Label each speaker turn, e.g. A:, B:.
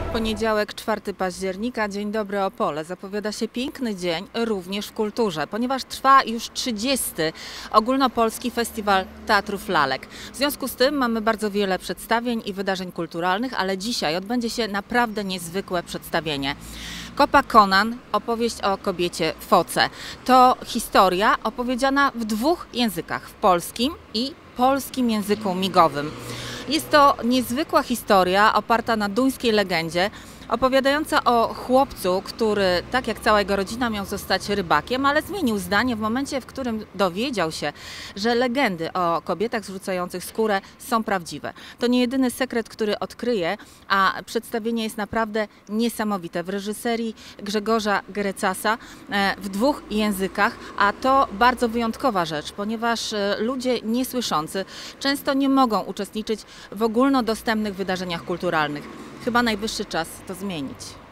A: Poniedziałek, 4 października, Dzień Dobry Opole. Zapowiada się piękny dzień również w kulturze, ponieważ trwa już 30. Ogólnopolski Festiwal Teatrów Lalek. W związku z tym mamy bardzo wiele przedstawień i wydarzeń kulturalnych, ale dzisiaj odbędzie się naprawdę niezwykłe przedstawienie. Kopa Conan, opowieść o kobiecie Foce. To historia opowiedziana w dwóch językach, w polskim i polskim języku migowym. Jest to niezwykła historia oparta na duńskiej legendzie, opowiadająca o chłopcu, który, tak jak cała jego rodzina, miał zostać rybakiem, ale zmienił zdanie w momencie, w którym dowiedział się, że legendy o kobietach zrzucających skórę są prawdziwe. To nie jedyny sekret, który odkryje, a przedstawienie jest naprawdę niesamowite. W reżyserii Grzegorza Grecasa w dwóch językach, a to bardzo wyjątkowa rzecz, ponieważ ludzie niesłyszący często nie mogą uczestniczyć w ogólnodostępnych wydarzeniach kulturalnych. Chyba najwyższy czas to zmienić.